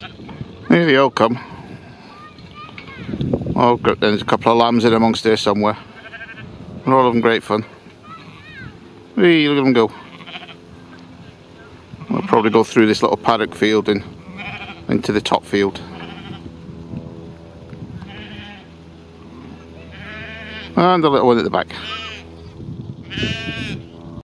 Here they all come. Oh, there's a couple of lambs in amongst there somewhere. And all of them great fun. Hey, look at them go. We'll probably go through this little paddock field and into the top field. And the little one at the back.